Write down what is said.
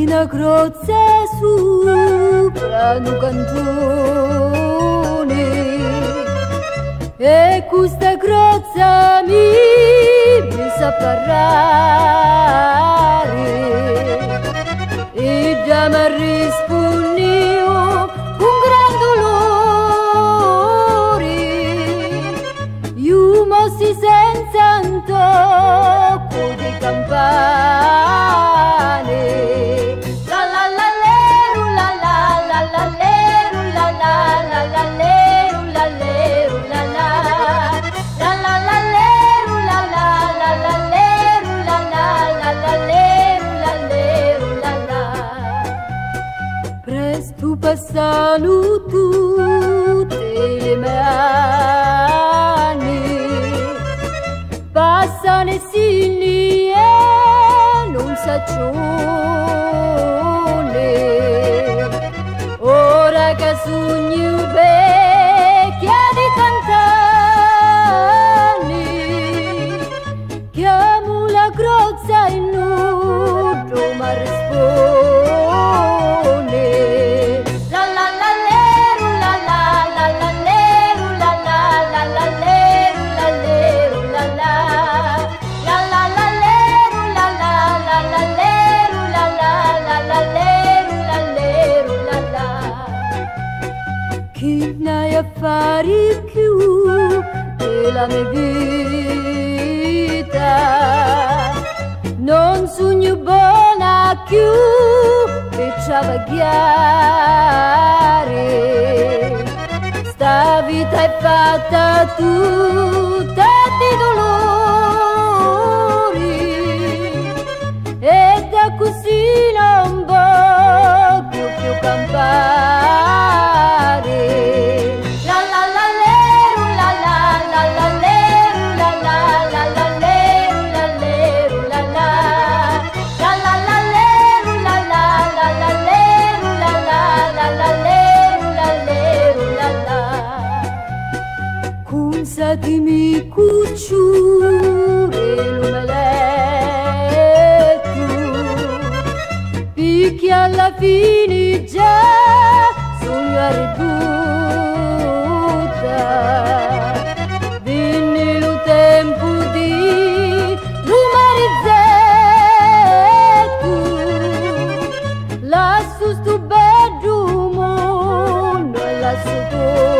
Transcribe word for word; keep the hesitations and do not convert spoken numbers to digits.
una crozza sopra un cantone e questa crozza mi, mi sa parlare e già mi rispondi con gran dolore. Io mossi senza un tocco di campane. La la la leru, la la la la leru, la la la la leru, la leru, la la la la la leru, la la la la leru, la la la la leru, la leru, la la. Presto passano tutte le mani, passano e sinni e non s'accione. Ora che sogno vecchia di tant'anni, chiamo la crozza in nudo ma risponde. La la la leru, la la la la leru, la la la la leru, la leru, la la la la la leru, la la la la leru, la la la la leru, la leru, la la. Chi n'hai affari più della mia vita, non sogno buona più per travagliare. Sta vita è fatta tutta di dolori e da così non voglio più campare. La la la leru, la la la la leru, la la la la leru, la leru, la la la la la leru, la la la la leru, la la la la leru, la leru, la la. Consatemi cucciure l'omeletto, picchi alla fine già sogno ridotta. Venne lo tempo di l'umarizetto, lassù sto bello mondo e lassù tu.